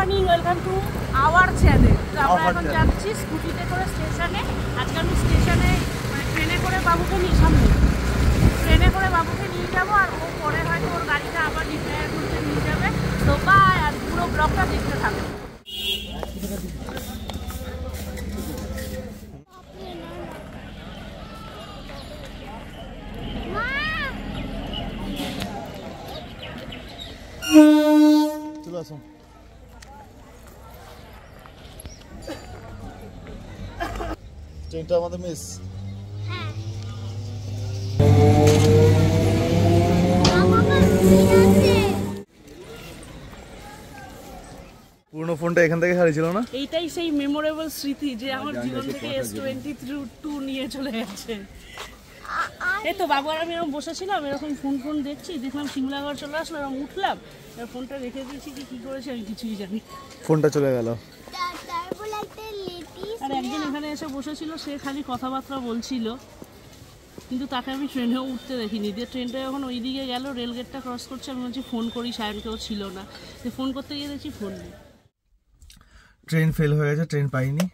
Morning, welcome to our channel. তো আমরা এখন যাচ্ছি স্কুটিতে করে স্টেশনে। আজকে আমি স্টেশনে মানে ট্রেনে করে বাবুকে নিয়ে যাবো, আর ও পরে হয়তো ওর গাড়িটা আবার রিপেয়ার করতে নিয়ে যাবে। তো বাই, আর পুরো ব্লগটা দেখতে থাকবে। চলে আসো। ট্রেনটা আমাদের মিস। পুরনো ফোনটা এখান থেকে হারিয়েছিল না? এইটাই সেই মেমোরেবল স্মৃতি যে আমার জীবন থেকে S22 নিয়ে চলে গেছে। এই তো বাবু আর আমি এরকম বসেছিলাম, এরকম ফোন দেখছি, দেখলাম সিমলাগড় চলে আসলো, এরকম উঠলাম, ফোনটা রেখে দিয়েছি, কি করেছি আমি কিছুই জানি। ফোনটা চলে গেল। আর একজন এখানে এসে বসেছিল, সে খালি কথাবার্তা বলছিল, কিন্তু তাকে আমি ট্রেনেও উঠতে দেখিনি। দিয়ে ট্রেনটা যখন ওই দিকে গেল, রেলগেটটা ক্রস করছে, আমি বলছি ফোন করি, সায়নকেও ছিল না। ফোন করতে গিয়ে দেখছি ফোন নেই। ট্রেন ফেল হয়ে গেছে, ট্রেন পাইনি।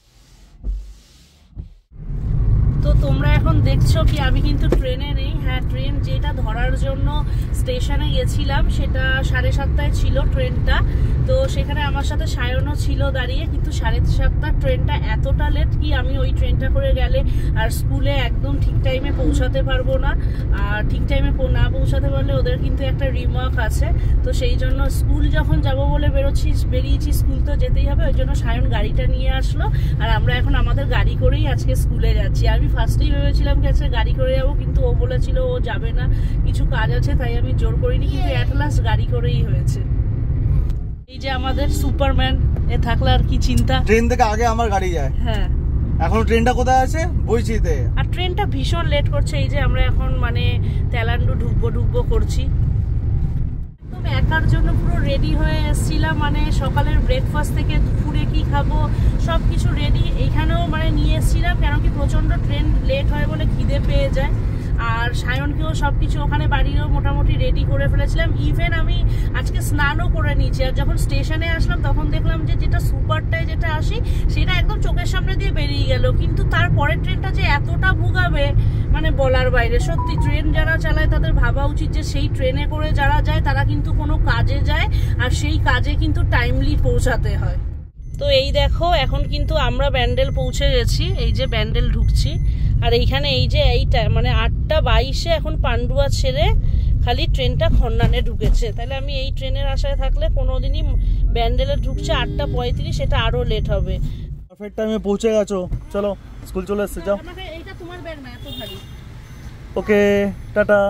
তো তোমরা এখন দেখছো কি আমি কিন্তু ট্রেনে নেই। হ্যাঁ, ট্রেন যেটা ধরার জন্য স্টেশনে গেছিলাম সেটা 7:30টায় ছিল ট্রেনটা। তো সেখানে আমার সাথে সায়নও ছিল দাঁড়িয়ে, কিন্তু 7:30টার ট্রেনটা এতটা লেট কি আমি ওই ট্রেনটা করে গেলে আর স্কুলে একদম ঠিক টাইমে পৌঁছাতে পারবো না। আর ঠিক টাইমে না পৌঁছাতে পারলে ওদের কিন্তু একটা রিমার্ক আছে। তো সেই জন্য স্কুল যখন যাব বলে বেরিয়েছি, স্কুল তো যেতেই হবে, ওই জন্য সায়ন গাড়িটা নিয়ে আসলো। আর আমরা এখন আমাদের গাড়ি করেই আজকে স্কুলে যাচ্ছি। আমি ফার্স্টেই ভেবেছিলাম কি আজকে গাড়ি করে যাবো, কিন্তু ও বলেছিল ও যাবে না, কিছু কাজ আছে, তাই আমি জোর করিনি, কিন্তু অ্যাট লাস্ট গাড়ি করেই হয়েছে। এই যে আমাদের সুপারম্যান, এ থাকলে আর কি চিন্তা। ট্রেন থেকে আগে আমার গাড়ি যায়। হ্যাঁ, এখন ট্রেনটা কোথায় আছে? বইচিতে। আর ট্রেনটা ভীষণ লেট করছে। এই যে আমরা এখন মানে তেলান্ডু ঢুকবো করছি। একদম একার জন্য পুরো রেডি হয়ে এসেছিলাম, মানে সকালের ব্রেকফাস্ট থেকে দুপুরে কি খাবো সব কিছু রেডি এইখানেও মানে নিয়ে এসেছিলাম, কেন কি প্রচণ্ড ট্রেন লেট হয় বলে খিদে পেয়ে যায়। আর সায়নকেও সব কিছু ওখানে বাড়িরও মোটামুটি রেডি করে ফেলেছিলাম। ইভেন আমি আজকে স্নানও করে নিয়েছি। আর যখন স্টেশনে আসলাম তখন দেখলাম যে যেটা সুপারটায় যেটা আসি সেটা একদম চোখের সামনে দিয়ে বেরিয়ে গেল, কিন্তু তারপরের ট্রেনটা যে এতটা ভুগাবে মানে বলার বাইরে। সত্যি ট্রেন যারা চালায় তাদের ভাবা উচিত যে সেই ট্রেনে করে যারা যায় তারা কিন্তু কোনো কাজে যায়, আর সেই কাজে কিন্তু টাইমলি পৌঁছাতে হয়। তো এই দেখো এখন কিন্তু আমরা ব্যান্ডেল পৌঁছে গেছি। এই যে ব্যান্ডেল ঢুকছি, আর এইখানে এই যে এইটা মানে 8:22-এ এখন পান্ডুয়া ছেড়ে খালি ট্রেনটা খন্নানে ঢুকেছে। তাহলে আমি এই ট্রেনের আশায় থাকলে কোনোদিনই ব্যান্ডেলে ঢুকছে 8:35, সেটা আরো লেট হবে। পারফেক্ট টাইমে পৌঁছে গেছো। চলো স্কুল চলে এসেছে, যাও। আমাকে এইটা তোমার ব্যাগ না, এত ভারী। Okay, tata.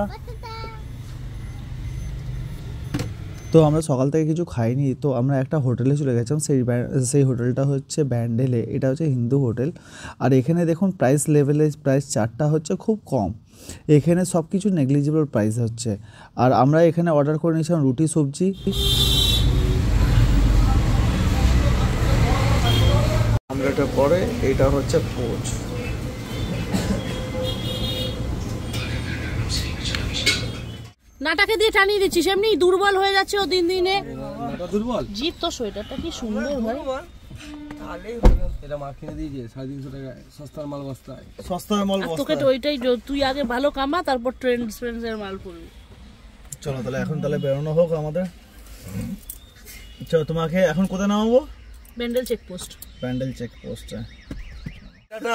তো আমরা সকাল থেকে কিছু খাইনি, তো আমরা একটা হোটেলে চলে গেছিলাম। সেই হোটেলটা হচ্ছে ব্যান্ডেলে, এটা হচ্ছে হিন্দু হোটেল। আর এখানে দেখুন প্রাইস লেভেলে প্রাইস চার্টটা হচ্ছে খুব কম, এখানে সব কিছু নেগলিজিবল প্রাইস হচ্ছে। আর আমরা এখানে অর্ডার করে নিয়েছিলাম রুটি সবজি। আমরা এটা পরে, এটা হচ্ছে পোচ। নাটাকে দিয়ে টানিয়ে দিচ্ছিস, এমনি দুর্বল হয়ে যাচ্ছে ও দিন দিনে। দুর্বল জিৎ, তো সোয়েটারটা কি সুন্দর ভাই। তোকে তো ওইটাই, তুই আগে ভালো কামা, তারপর ট্রেন্ডসের মাল পড়বি। চলো তাহলে এখন বেরোনো হোক আমাদের। চলো, তোমাকে এখন কোথায় নামাবো? ব্যান্ডেল চেকপোস্ট। ব্যান্ডেল চেকপোস্টে। টাটা।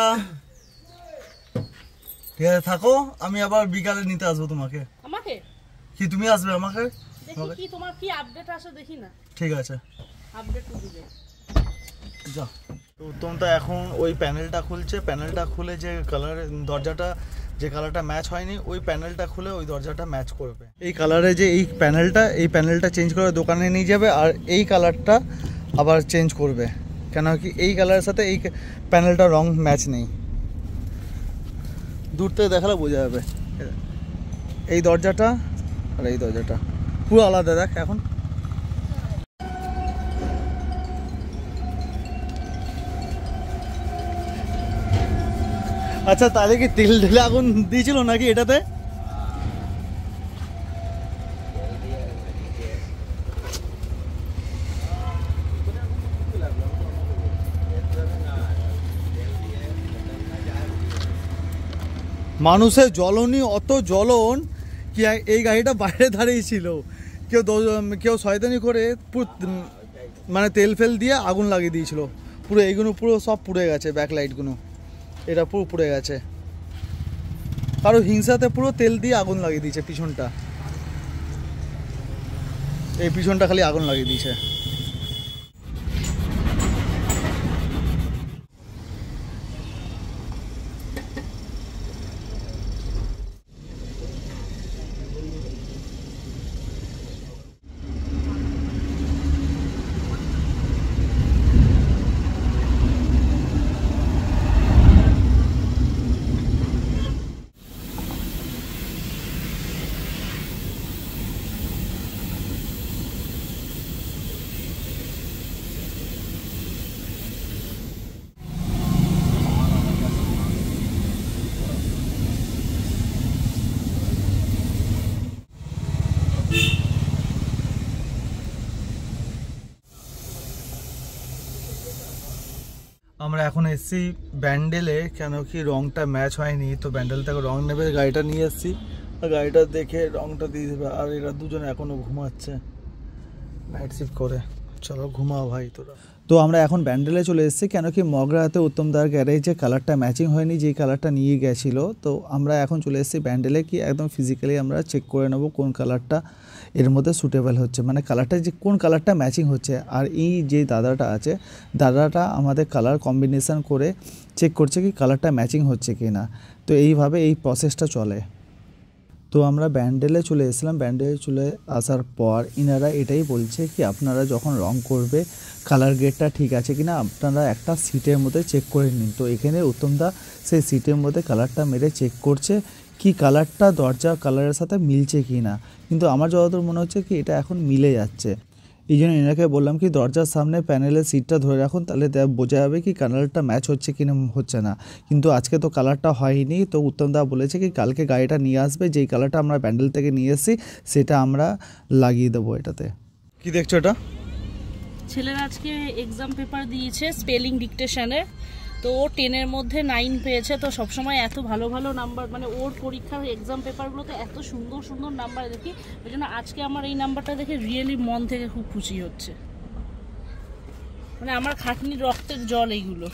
ঠিক আছে, থাকো, আমি আবার বিকালে নিতে আসবো তোমাকে। আমাকে কি তুমি আসবে আমাকে? দেখি কি তোমার কি আপডেট আসে, দেখি না। ঠিক আছে, আপডেট দিবে। যাও। তো উত্তম তো এখন ওই প্যানেলটা খুলছে, প্যানেলটা খুলে যে দরজাটা যে কালারটা ম্যাচ হয়নি, ওই প্যানেলটা খুলে ওই দরজাটা ম্যাচ করবে। এই কালারে যে এই প্যানেলটা চেঞ্জ করে দোকানে নিয়ে যাবে, আর এই কালারটা আবার চেঞ্জ করবে, কেন কি এই কালারের সাথে এই প্যানেলটা রং ম্যাচ নেই। দূর থেকে দেখালে বোঝা যাবে। এই দরজাটা আর এই দরজাটা পুরো আলাদা, দেখ এখন। আচ্ছা, তাহলে কি তেল ঢেলে আগুন দিয়েছিল নাকি এটাতে? মানুষের জ্বলনি, অত জ্বলন কি এই গাড়িটা বাইরে দাঁড়িয়েছিল, কেউ শয়তানি করে মানে তেল ফেল দিয়ে আগুন লাগিয়ে দিয়েছিল। পুরো এইগুলো পুরো সব পুড়ে গেছে, ব্যাকলাইটগুলো এটা পুরো পুড়ে গেছে। কারো হিংসাতে পুরো তেল দিয়ে আগুন লাগিয়ে দিয়েছে পিছনটা, এই পিছনটা খালি আগুন লাগিয়ে দিয়েছে। আমরা এখন এসছি ব্যান্ডেলে, কেন কি রংটা ম্যাচ হয়নি, তো ব্যান্ডেল থেকে রং নেবে, গাড়িটা নিয়ে এসছি, গাড়িটা দেখে রংটা দিয়ে দেবে। আর এরা দুজনে এখনো ঘুমাচ্ছে নাইট শিফট করে। চলো ঘুমাও ভাই তোরা। তো আমরা এখন ব্যান্ডেলে চলে এসেছি, কেন কি মগরাতে উত্তমদার গ্যারেজে কালারটা ম্যাচিং হয়নি, যেই কালারটা নিয়ে গেছিলো। তো আমরা এখন চলে এসেছি ব্যান্ডেলে, কি একদম ফিজিক্যালি আমরা চেক করে নেবো কোন কালারটা এর মধ্যে সুটেবল হচ্ছে, মানে কালারটা যে কোন কালারটা ম্যাচিং হচ্ছে। আর এই যে দাদাটা আছে, দাদাটা আমাদের কালার কম্বিনেশান করে চেক করছে কি কালারটা ম্যাচিং হচ্ছে কি না। তো এইভাবে এই প্রসেসটা চলে। তো আমরা ব্যান্ডেলে চলে এসেছিলাম। ব্যান্ডেলে চলে আসার পর ইনারা এটাই বলছে কি আপনারা যখন রং করবে কালার গ্রেডটা ঠিক আছে কিনা আপনারা একটা সিটের মধ্যে চেক করে নিন। তো এখানে উত্তমদা সেই সিটের মধ্যে কালারটা মেরে চেক করছে কি কালারটা দরজা কালারের সাথে মিলছে কি না। কিন্তু আমার যতদূর মনে হচ্ছে কি এটা এখন মিলে যাচ্ছে। এই জন্য এনাকে বললাম কি দরজার সামনে প্যানেলের সিটটা ধরে রাখুন, তাহলে বোঝা যাবে কি কালারটা ম্যাচ হচ্ছে কি না হচ্ছে না। কিন্তু আজকে তো কালারটা হয়নি। তো উত্তমদা বলেছে কি কালকে গাড়িটা নিয়ে আসবে, যেই কালারটা আমরা ব্যান্ডেল থেকে নিয়ে এসেছি সেটা আমরা লাগিয়ে দেবো এটাতে। কি দেখছো এটা? ছেলের আজকে এক্সাম পেপার দিয়েছে স্পেলিং ডিকটেশনে, তো ও 10-এর মধ্যে 9 পেয়েছে। তো সবসময় এত ভালো ভালো নাম্বার, মানে ওর পরীক্ষার এক্সাম পেপারগুলোতে এত সুন্দর সুন্দর নাম্বার দেখি, ওই জন্য আজকে আমার এই নাম্বারটা দেখে রিয়েলি মন থেকে খুব খুশি হচ্ছে। মানে আমার খাটনির রক্তের জল এইগুলো।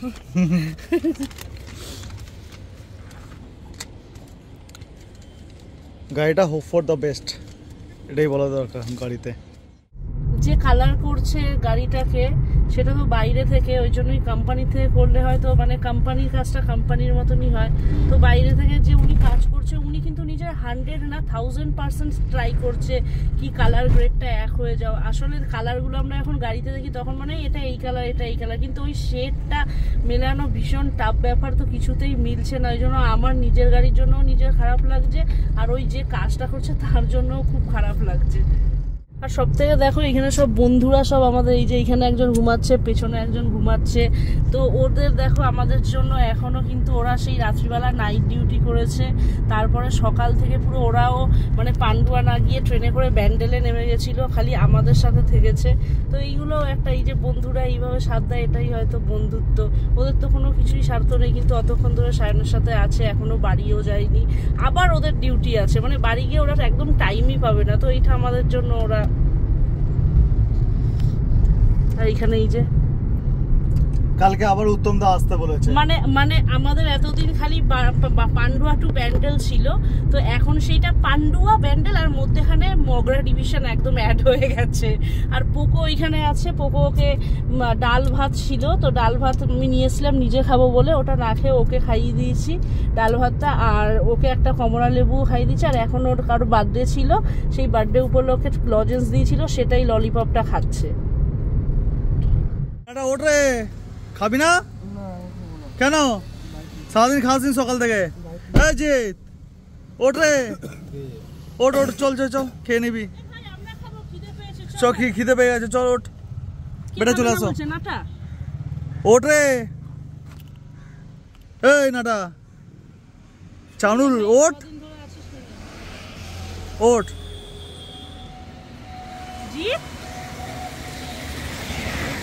গাড়িটা হোপ ফর দ্য বেস্ট, এটাই বলা দরকার। গাড়িতে যে কালার করছে গাড়িটাকে সেটা তো বাইরে থেকে, ওই জন্যই কোম্পানি থেকে করলে হয়তো মানে কোম্পানির কাজটা কোম্পানির মতনই হয়। তো বাইরে থেকে যে উনি কাজ করছে উনি কিন্তু নিজের 100 না 1000% ট্রাই করছে কি কালার গ্রেডটা এক হয়ে যাও। আসলে কালারগুলো আমরা এখন গাড়িতে দেখি তখন মানে এটা এই কালার এটা এই কালার, কিন্তু ওই শেডটা মেলানো ভীষণ টাফ ব্যাপার, তো কিছুতেই মিলছে না। ওই জন্য আমার নিজের গাড়ির জন্য নিজের খারাপ লাগছে, আর ওই যে কাজটা করছে তার জন্য খুব খারাপ লাগছে। আর সব থেকে দেখো এখানে সব বন্ধুরা সব আমাদের, এই যে এখানে একজন ঘুমাচ্ছে, পেছনে একজন ঘুমাচ্ছে। তো ওদের দেখো আমাদের জন্য এখনো কিন্তু ওরা সেই রাত্রিবেলা নাইট ডিউটি করেছে, তারপরে সকাল থেকে পুরো ওরাও মানে পান্ডুয়া না গিয়ে ট্রেনে করে ব্যান্ডেলে নেমে গেছিলো, খালি আমাদের সাথে থেকেছে। তো এইগুলো একটা, এই যে বন্ধুরা এইভাবে সাথ দেয় এটাই হয়তো বন্ধুত্ব। ওদের তো কোনো কিছুই স্বার্থ নেই, কিন্তু অতক্ষণ ধরে সায়নের সাথে আছে, এখনো বাড়িও যায়নি, আবার ওদের ডিউটি আছে, মানে বাড়ি গিয়ে ওরা একদম টাইমই পাবে না। তো এইটা আমাদের জন্য ওরা। আর এখানে এই যে কালকে আবার উত্তমদা আসতে বলেছে, মানে আমাদের এতদিন খালি পান্ডুয়া টু ব্যান্ডেল ছিল, তো এখন সেইটা পান্ডুয়া ব্যান্ডেল আর মধ্যেখানে মগরা ডিভিশন একদম অ্যাড হয়ে গেছে। আর পোকো এখানে আছে, পোকোকে ডাল ভাত ছিল, তো ডাল ভাত আমি নিয়েছিলাম নিজে খাবো বলে, ওটা না খেয়ে ওকে খাইয়ে দিয়েছি ডাল ভাতটা, আর ওকে একটা কমলা লেবু খাইয়ে দিয়েছি। আর এখন ওর কারো বার্থডে ছিল, সেই বার্থডে উপলক্ষে লজেন্স দিয়েছিল, সেটাই ললিপপটা খাচ্ছে। ওঠ রে, খাবি না কেন? সারাদিন খাসনি সকাল থেকে। ওঠ রে, ওঠ ওঠ, চল চল চল, খেয়ে নিবি। চ খিদে পেয়ে গেছে, চল ওঠ বেটা, চলে আসো। ওঠ রে, এই নাটা চানুল, ওঠ ওঠ।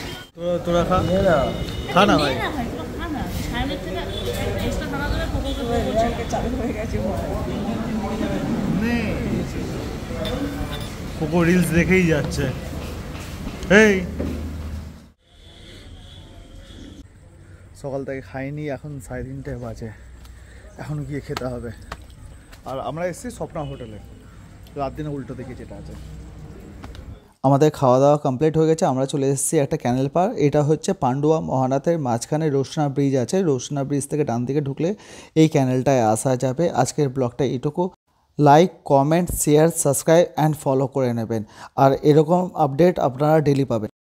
তোরা খা, খা না ভাই। কোকো রিলস দেখেই যাচ্ছে। এই সকাল থেকে খাইনি, এখন 3:30 বাজে, এখন গিয়ে খেতে হবে। আর আমরা এসেছি স্বপ্না হোটেলে, রাত দিনে উল্টো দিকে যেটা আছে। আমাদের খাওয়া দাওয়া কমপ্লিট হয়ে গেছে, আমরা চলে এসেছি একটা ক্যানেল পার। এটা হচ্ছে পান্ডুয়া মহানাথের মাঝখানে রোশনা ব্রিজ আছে, রোশনা ব্রিজ থেকে ডান দিকে ঢুকলে এই ক্যানেলটায় আসা যাবে। আজকের ব্লগটা এইটুকু। Like, comment, share, subscribe and follow করে নেবেন, আর এরকম আপডেট আপনারা ডেলি পাবেন।